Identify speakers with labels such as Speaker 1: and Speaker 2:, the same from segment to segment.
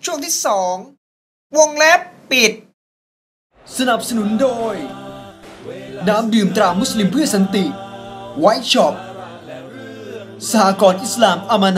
Speaker 1: ช่วงที่2วงเล็บปิด
Speaker 2: สนับสนุนโดยน้ำดื่มตรามุสลิมเพื่อสันติไวท์ช็อปสหกรณ์อิสลามอามา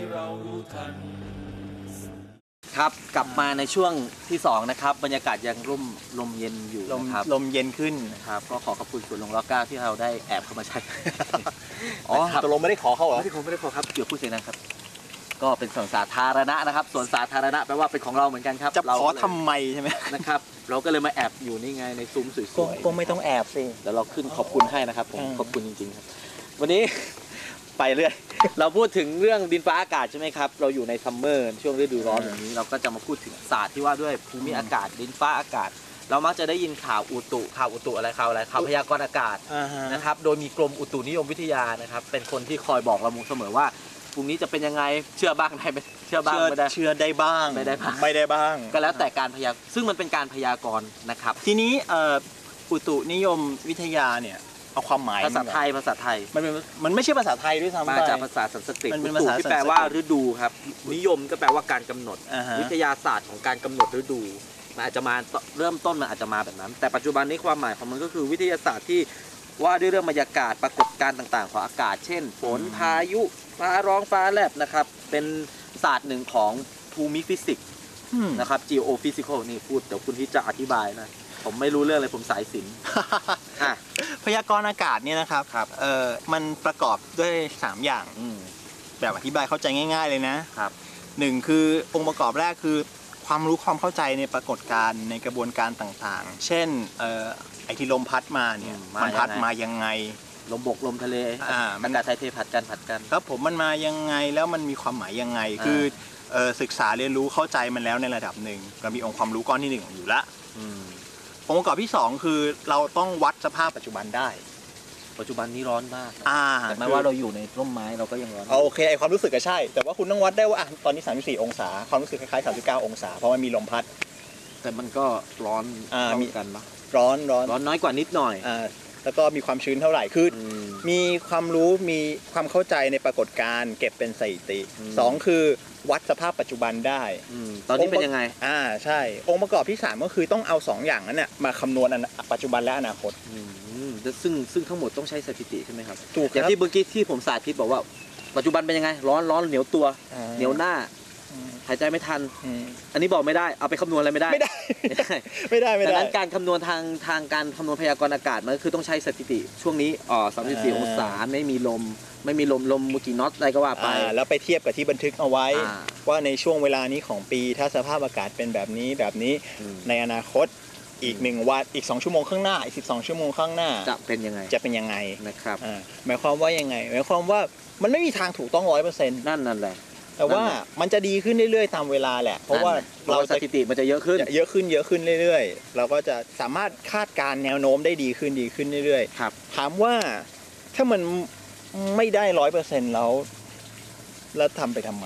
Speaker 2: นะครับ
Speaker 3: กลับมาในช่วงที่2นะครับบรรยากาศยังลมเย็นอยู่นะครับ
Speaker 4: ลมเย็นขึ้น
Speaker 3: ครับก็ขอบคุณสวนหลวงร.9ที่เราได้แอบเข้ามาใช้
Speaker 4: ตกลงไม่ได้ขอเข้าเหรอ
Speaker 3: ไม่ได้ขอครับเกี่ยวพูดเสียงนะครับก็เป็นสวนสาธารณะนะครับสวนสาธารณะแปลว่าเป็นของเราเหมือนกันครับ
Speaker 4: จะขอทำไมใช่ไหม
Speaker 3: นะครับเราก็เลยมาแอบอยู่นี่ไงในซุ้มสวย
Speaker 4: ๆก็ไม่ต้องแอบสิ
Speaker 3: เดี๋ยวเราขึ้นขอบคุณให้นะครับผมขอบคุณจริงๆครับวันนี้ไปเรื่อยเราพูดถึงเรื่องดินฟ้าอากาศใช่ไหมครับเราอยู่ในซัมเมอร์ช่วงฤดูร้อนแบบนี้เราก็จะมาพูดถึงศาสตร์ที่ว่าด้วยภูมิอากาศดินฟ้าอากาศเรามักจะได้ยินข่าวอุตุอะไรข่าวพยากรณ์อากาศนะครับโดยมีกรมอุตุนิยมวิทยานะครับเป็นคนที่คอยบอกเราเสมอว่าพรุ่งนี้จะเป็นยังไงเชื่อบ้างได้ไม่เชื่อบ้างไม่ได้
Speaker 4: เชื่อได้บ้าง
Speaker 3: ไม่ได้บ้างก็แล้วแต่การพยากรณ์ซึ่งมันเป็นการพยากรณ์นะครับ
Speaker 4: ทีนี้อุตุนิยมวิทยาเนี่ยเอาความหมาย
Speaker 3: ภาษาไทย
Speaker 4: มันไม่ใช่ภาษาไทยด้วยซ้ำไป
Speaker 3: มาจากภาษาสันสกฤตอุตุที่แปลว่าฤดูครับนิยมก็แปลว่าการกำหนดวิทยาศาสตร์ของการกำหนดฤดูมันอาจจะมาเริ่มต้นมันอาจจะมาแบบนั้นแต่ปัจจุบันนี้ความหมายของมันก็คือวิทยาศาสตร์ที่ว่าด้วยเรื่องบรรยากาศปรากฏการณ์ต่างๆของอากาศเช่นฝนพายุฟ้าร้องฟ้าแลบนะครับเป็นศาสตร์หนึ่งของภูมิฟิสิกส์นะครับ geophysical นี่พูดเดี๋ยวคุณที่จะอธิบายนะผมไม่รู้เรื่องเลยผมสายศิลป์
Speaker 4: พยากรณ์อากาศเนี่ยนะครับมันประกอบด้วย3อย่างแบบอธิบายเข้าใจง่ายๆเลยนะครับ1คือองค์ประกอบแรกคือความรู้ความเข้าใจในปรากฏการณ์ในกระบวนการต่างๆเช่นไอ้ที่ลมพัดมาเนี่ยมันพัดมายังไง
Speaker 3: ลมบกลมทะเลอากาศไทยเทผัดกัน
Speaker 4: ครับผมมันมายังไงแล้วมันมีความหมายยังไงคือศึกษาเรียนรู้เข้าใจมันแล้วในระดับหนึ่งเรามีองค์ความรู้ก้อนที่1อยู่ละองค์ประกอบที่2คือเราต้องวัดสภาพปัจจุบันได้
Speaker 3: ปัจจุบันนี้ร้อนมากแต่แม้ว่าเราอยู่ในร่มไม้เราก็ยังร้อน
Speaker 4: โอเคไอความรู้สึกก็ใช่แต่ว่าคุณต้องวัดได้ว่าตอนนี้34องศาความรู้สึกคล้ายๆ39องศาเพราะมันมีลมพัด
Speaker 3: แต่มันก็ร้อน
Speaker 4: มี
Speaker 3: กันปะ
Speaker 4: ร้อน
Speaker 3: น้อยกว่านิดหน่อย
Speaker 4: แล้วก็มีความชื้นเท่าไหร่คือมีความรู้มีความเข้าใจในปรากฏการณ์เก็บเป็นสถิติ2คือวัดสภาพปัจจุบันได้
Speaker 3: ตอนนี้เป็นยังไง
Speaker 4: ใช่องค์ประกอบที่3ก็คือต้องเอา2อย่างนั้นเนี่ยมาคำนวณปัจจุบันและอนาคต
Speaker 3: ซึ่งทั้งหมดต้องใช้สถิติใช่ไหมครับถูกอย่างที่เมื่อกี้ที่ผมสาธิตบอกว่าปัจจุบันเป็นยังไงร้อนเหนียวตัวเหนียวหน้าหายใจไม่ทันอันนี้บอกไม่ได้เอาไปคำนวณอะไรไม่ได้ดังนั้นการคำนวณทางการคำนวณพยากรณ์อากาศมันก็คือต้องใช้สถิติช่วงนี้34องศาไม่มีลมมุกี่น็อตอะไรก็ว่าไป
Speaker 4: แล้วไปเทียบกับที่บันทึกเอาไว้ว่าในช่วงเวลานี้ของปีถ้าสภาพอากาศเป็นแบบนี้ในอนาคตอีก1วันอีก2ชั่วโมงข้างหน้าอีก12ชั่วโมงข้างหน้า
Speaker 3: จะเป็นยังไง
Speaker 4: นะครับหมายความว่ายังไงหมายความว่ามันไม่มีทางถูกต้อง 100%
Speaker 3: นั่นแหละ
Speaker 4: แต่ว่ามันจะดีขึ้นเรื่อยๆตามเวลาแหละเพราะว่า
Speaker 3: เราสถิติมันจะเยอะขึ้น
Speaker 4: เรื่อยๆเราก็จะสามารถคาดการแนวโน้มได้ดีขึ้นเรื่อยๆถามว่าถ้ามันไม่ได้ 100% แล้วทำไปทำไม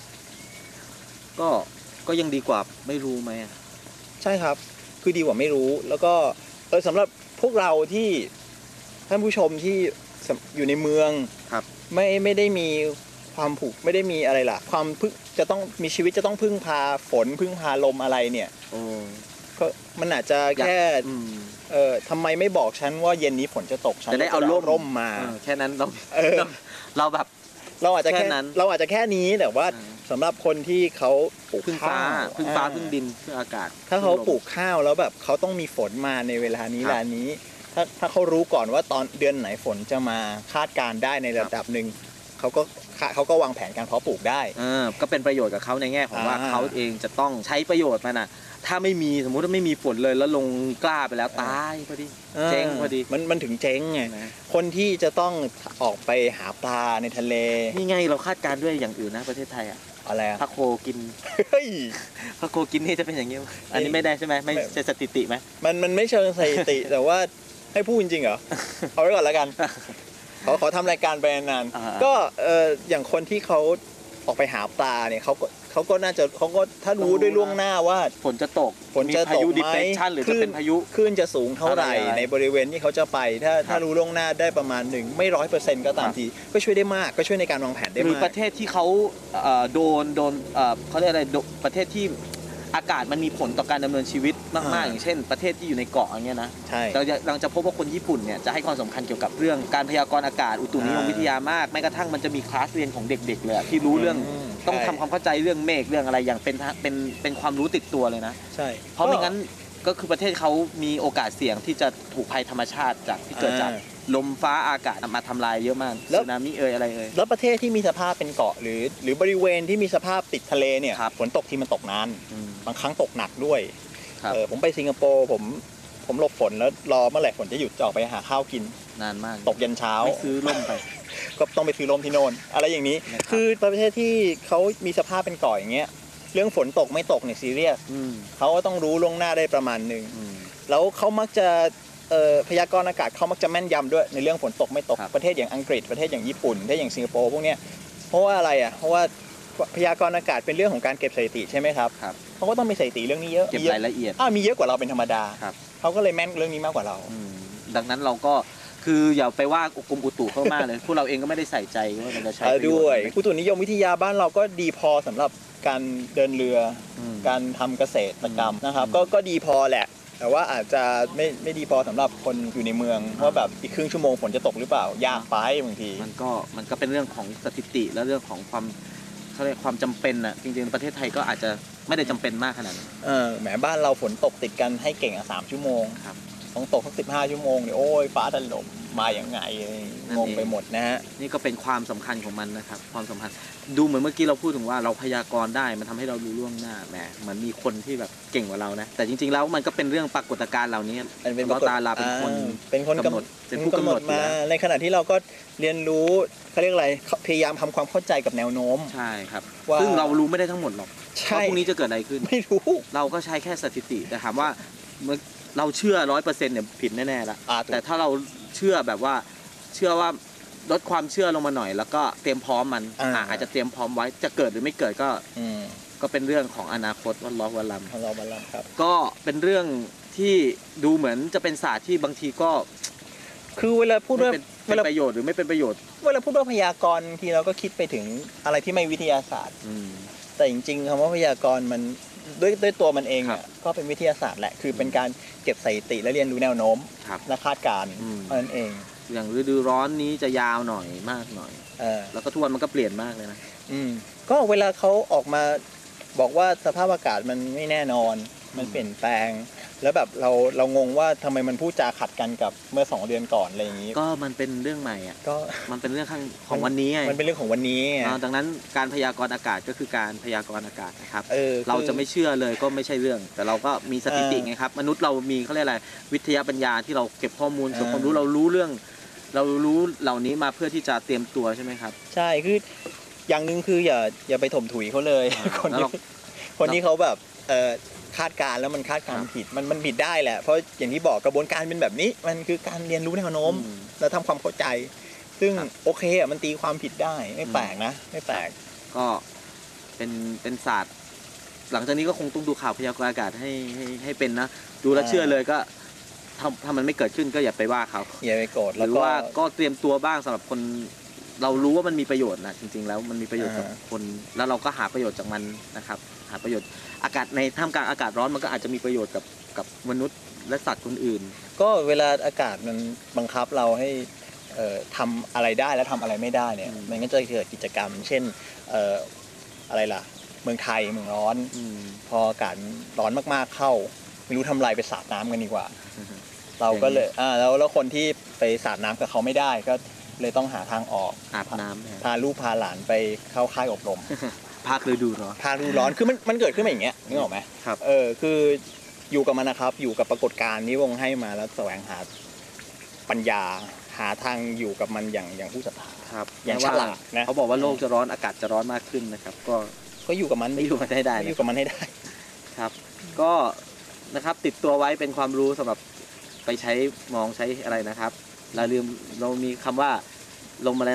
Speaker 3: ก็ยังดีกว่าไม่รู้ไหม
Speaker 4: ใช่ครับคือดีกว่าไม่รู้แล้วก็สำหรับพวกเราที่ท่านผู้ชมที่อยู่ในเมืองไม่ได้มีความผูกไม่ได้มีอะไรล่ะความจะต้องมีชีวิตจะต้องพึ่งพาฝนพึ่งพาลมอะไรเนี่ยก็มันอาจจะแค่ทำไมไม่บอกฉันว่าเย็นนี้ฝนจะตกฉัน
Speaker 3: จะได้เอาร่มมาแค่นั้นเราแบบ
Speaker 4: เราอาจจะแค่นี้แต่ว่าสำหรับคนที่เขาปลูก
Speaker 3: ข้าวพึ่งดินพึ่งอากาศ
Speaker 4: ถ้าเขาปลูกข้าวแล้วแบบเขาต้องมีฝนมาในเวลานี้ถ้าเขารู้ก่อนว่าตอนเดือนไหนฝนจะมาคาดการได้ในระดับหนึ่งเขาก็วางแผนการเพาะปลูกได้
Speaker 3: ก็เป็นประโยชน์กับเขาในแง่ของว่าเขาเองจะต้องใช้ประโยชน์มันนะถ้าไม่มีสมมุติว่าไม่มีฝนเลยแล้วลงกล้าไปแล้วตายพอดีเจ๊งพอดี
Speaker 4: มันถึงเจ๊งไงคนที่จะต้องออกไปหาปลาในทะเล
Speaker 3: นี่ไงเราคาดการด้วยอย่างอื่นนะประเทศไทย
Speaker 4: อะไร
Speaker 3: พระโคกินพระโคกินนี่จะเป็นอย่างนี้อันนี้ไม่ได้ใช่ไหมไม่ใช่สถิติไหม
Speaker 4: มันไม่เชิงสถิติแต่ว่าให้พูดจริงๆเหรอเอาไว้ก่อนแล้วกันขอทำรายการไปนานก็อย่างคนที่เขาออกไปหาปลาเนี่ยเขาก็น่าจะเขาก็ถ้ารู้ด้วยล่วงหน้าว่า
Speaker 3: ฝนจะตก
Speaker 4: มีพายุ
Speaker 3: depression หรือจะเป็นพายุ
Speaker 4: คลื่นจะสูงเท่าไหร่ในบริเวณที่เขาจะไปถ้ารู้ล่วงหน้าได้ประมาณหนึ่งไม่100%ก็ตามทีก็ช่วยได้มากก็ช่วยในการวางแผนได้มาก
Speaker 3: หรือประเทศที่เขาโดนเขาเรียกอะไรประเทศที่อากาศมันมีผลต่อการดำเนินชีวิตมากๆอย่างเช่นประเทศที่อยู่ในเกาะอย่างเงี้ยนะเราจะพบว่าคนญี่ปุ่นเนี่ยจะให้ความสำคัญเกี่ยวกับเรื่องการพยากรณ์อากาศอุตุนิยมวิทยามากแม้กระทั่งมันจะมีคลาสเรียนของเด็กๆเลยที่รู้เรื่องต้องทำความเข้าใจเรื่องเมฆเรื่องอะไรอย่างเป็นความรู้ติดตัวเลยนะ
Speaker 4: ใช่
Speaker 3: เพราะไม่งั้นก็คือประเทศเขามีโอกาสเสี่ยงที่จะถูกภัยธรรมชาติจากที่เกิดจากลมฟ้าอากาศมาทำลายเยอะมากสึนามิอะไร
Speaker 4: แล้วประเทศที่มีสภาพเป็นเกาะหรือบริเวณที่มีสภาพติดทะเลเนี่ยฝนตกที่มันตกนานบางครั้งตกหนักด้วยผมไปสิงคโปร์ผมหลบฝนแล้วรอเมื่อไหร่ฝนจะหยุดจะออกไปหาข้าวกิน
Speaker 3: นานมาก
Speaker 4: ตกยันเช้า
Speaker 3: ไม่ซื้อร่มไป
Speaker 4: ก็ต้องไปซื้อร่มที่โน่นอะไรอย่างนี้คือประเทศที่เขามีสภาพเป็นเกาะอย่างเงี้ยเรื่องฝนตกไม่ตกเนี่ยซีเรียสเขาก็ต้องรู้ล่วงหน้าได้ประมาณนึงแล้วเขามักจะพยากรณ์อากาศเขามักจะแม่นยำด้วยในเรื่องฝนตกไม่ตกประเทศอย่างอังกฤษประเทศอย่างญี่ปุ่นประเทศอย่างสิงคโปร์พวกเนี้ยเพราะว่าอะไรอ่ะเพราะว่าพยากรณ์อากาศเป็นเรื่องของการเก็บสถิติใช่ไหมครับเขาก็ต้องมีสถิติเรื่องนี้เยอะ
Speaker 3: เก็บรายละเอียด
Speaker 4: มีเยอะกว่าเราเป็นธรรมดาเขาก็เลยแม่นเรื่องนี้มากกว่าเรา
Speaker 3: ดังนั้นเราก็คืออย่าไปว่ากรมอุตุเข้ามากเลยพวกเราเองก็ไม่ได้ใส่ใจว่ามันจะใช้
Speaker 4: ด้วยอุตุนิยมวิทยาบ้านเราก็ดีพอสำหรับการเดินเรือการทำเกษตรกรรมนะครับก็ดีพอแหละแต่ว่าอาจจะไม่ดีพอสำหรับคนอยู่ในเมืองว่าแบบอีกครึ่งชั่วโมงฝนจะตกหรือเปล่ายากไปบางที
Speaker 3: มันก็เป็นเรื่องของสถิติและเรื่องของความเขาเรียกความจำเป็นอ่ะจริงๆประเทศไทยก็อาจจะไม่ได้จำเป็นมากขนาดนั้น
Speaker 4: แหมบ้านเราฝนตกติดกันให้เก่ง3 ชั่วโมงต้องตกสัก15 ชั่วโมงเนี่ยโอ้ยฟ้าถล่มมาอย่างไงงงไปหมดนะฮะ
Speaker 3: นี่ก็เป็นความสำคัญของมันนะครับความสำคัญดูเหมือนเมื่อกี้เราพูดถึงว่าเราพยากรณ์ได้มันทำให้เรารู้ล่วงหน้าแหมเหมือนมีคนที่แบบเก่งกว่าเรานะแต่จริงๆแล้วมันก็เป็นเรื่องปรากฏการณ์เหล่านี้เราตาลาเป็นคนกำหนดเป็นผู้กำหนดมา
Speaker 4: ในขณะที่เราก็เรียนรู้เขาเรียกอะไรพยายามทำความเข้าใจกับแนวโน้ม
Speaker 3: ใช่ครับซึ่งเรารู้ไม่ได้ทั้งหมดหรอกว่าพรุ่งนี้จะเกิดอะไรขึ้น
Speaker 4: ไม่รู้
Speaker 3: เราก็ใช้แค่สถิติแต่ถามว่าเราเชื่อ100%เนี่ยผิดแน่ๆละแต่ถ้าเราเชื่อแบบว่าเชื่อว่าลดความเชื่อลงมาหน่อยแล้วก็เตรียมพร้อมมันอาจจะเตรียมพร้อมไว้จะเกิดหรือไม่เกิดก็เป็นเรื่องของอนาคตวันล้อวันล
Speaker 4: ำครับ
Speaker 3: ก็เป็นเรื่องที่ดูเหมือนจะเป็นศาสตร์ที่บางทีก็
Speaker 4: คือเวลาพูดว่า
Speaker 3: เป็นประโยชน์หรือไม่เป็นประโยชน์
Speaker 4: เวลาพูดว่าพยากรณ์ทีเราก็คิดไปถึงอะไรที่ไม่วิทยาศาสตร์แต่จริงๆคำว่าพยากรณ์มันด้วยตัวมันเองก็เป็นวิทยาศาสตร์แหละคือเป็นการเก็บสถิติและเรียนรู้แนวโน้มและคาดการณ์เท่านั้นเอง
Speaker 3: อย่างฤดูร้อนนี้จะยาวหน่อยมากหน่อยแล้วก็ทุกวันมันก็เปลี่ยนมากเลยนะ
Speaker 4: ก็เวลาเขาออกมาบอกว่าสภาพอากาศมันไม่แน่นอนมันเปลี่ยนแปลงแล้วแบบเรางงว่าทำไมมันพูดจาขัดกันกับเมื่อ2 เดือนก่อนอะไรอย่างนี้
Speaker 3: ก็มันเป็นเรื่องใหม่อ่ะก็มันเป็นเรื่องของวันนี้
Speaker 4: มันเป็นเรื่องของวันนี้
Speaker 3: ดังนั้นการพยากรณ์อากาศก็คือการพยากรณ์อากาศนะครับเราจะไม่เชื่อเลยก็ไม่ใช่เรื่องแต่เราก็มีสถิติไงครับมนุษย์เรามีเขาเรียกอะไรวิทยาปัญญาที่เราเก็บข้อมูลส่วนความรู้เรารู้เหล่านี้มาเพื่อที่จะเตรียมตัวใช่ไหมครับ
Speaker 4: ใช่คืออย่างนึงคืออย่าไปถมถุยเขาเลยคนที่เขาแบบคาดการแล้วมันคาดการผิดมันผิดได้แหละเพราะอย่างที่บอกกระบวนการเป็นแบบนี้มันคือการเรียนรู้แนวโน้มแล้วทำความเข้าใจซึ่งโอเคอ่ะมันตีความผิดได้ไม่แปลกนะไม่แปลก
Speaker 3: ก็เป็นศาสตร์หลังจากนี้ก็คงต้องดูข่าวพยากรณ์อากาศให้เป็นนะดูแล้วเชื่อเลยก็ถ้ามันไม่เกิดขึ้นก็อย่าไปว่าเขา
Speaker 4: อย่าไปโกรธ
Speaker 3: หรือว่าก็เตรียมตัวบ้างสำหรับคนเรารู้ว่ามันมีประโยชน์นะจริงๆแล้วมันมีประโยชน์กับคนแล้วเราก็หาประโยชน์จากมันนะครับหาประโยชน์อากาศในท่ามกลางอากาศร้อนมันก็อาจจะมีประโยชน์กับมนุษย์และสัตว์คนอื่น
Speaker 4: ก็เวลาอากาศมันบังคับเราให้ทำอะไรได้และทำอะไรไม่ได้เนี่ยมันก็จะเกิดกิจกรรมเช่นอะไรล่ะเมืองไทยเมืองร้อนพออากาศร้อนมากๆเข้าไม่รู้ทำอะไรไปสาดน้ำกันดีกว่าเราก็เลยแล้วคนที่ไปสาดน้ำกับเขาไม่ได้ก็เลยต้องหาทางออก
Speaker 3: อาบน้ำ
Speaker 4: พาลูกพาหลานไปเข้าค่ายอบรม
Speaker 3: ภาคฤดูร้อน
Speaker 4: ภาคฤดูร้อนคือมันเกิดขึ้นมาอย่างเงี้ยนึกออกไหม
Speaker 3: ครับ
Speaker 4: คืออยู่กับมันนะครับอยู่กับปรากฏการณ์ที่วงให้มาแล้วแสวงหาปัญญาหาทางอยู่กับมันอย่างผู้ศรัทธา
Speaker 3: ครับ
Speaker 4: อย่างฉลาดนะ
Speaker 3: เขาบอกว่าโลกจะร้อนอากาศจะร้อนมากขึ้นนะครับ
Speaker 4: ก็อยู่กับมัน
Speaker 3: อยู่กับได้
Speaker 4: อยู่กับมันให้ได้
Speaker 3: ครับก็นะครับติดตัวไว้เป็นความรู้สำหรับไปใช้มองใช้อะไรนะครับเรามีคำว่าลมอะไรนะ
Speaker 4: โค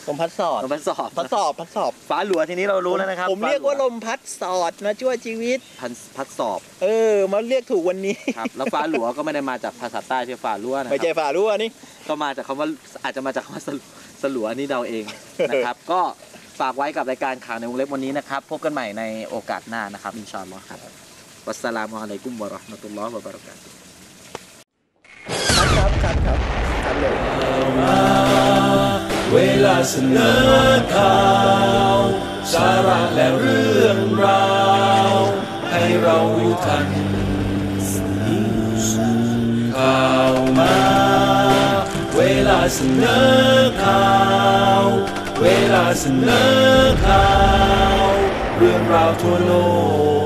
Speaker 4: ลมพัดสอด
Speaker 3: ลมพัดสอบ
Speaker 4: พัดสอบ
Speaker 3: ฟ้าหลัวทีนี้เรารู้แล้วนะครับ
Speaker 4: ผมเรียกว่าลมพัดสอดนะชั่วชีวิต
Speaker 3: พัดสอบ
Speaker 4: มาเรียกถูกวันนี้
Speaker 3: ครับแล้วฟ้าหลัวก็ไม่ได้มาจากภาษาใต้ที่ฟ้ารั่วนะค
Speaker 4: ไม่
Speaker 3: รับ
Speaker 4: ใช่ฝ่ารั่วนี่
Speaker 3: ก็มาจากคำว่าอาจจะมาจากคำว่าสลัวนี่เดาเอง นะครับ ก็ฝากไว้กับรายการข่าวในวงเล็บวันนี้นะครับ พบกันใหม่ในโอกาสหน้านะครับอินชาอัลลอฮ์ครับวัสสลามุอะลัยกุมวะเราะห์มะตุลลอฮ์วะบะเราะกาตุฮ์
Speaker 4: ครับเลย
Speaker 5: เวลาเสนอข่าวสาระและเรื่องราวให้เรารู้ทันข่าวมาเวลาเสนอข่าวเวลาเสนอข่าวเรื่องราวทั่วโลก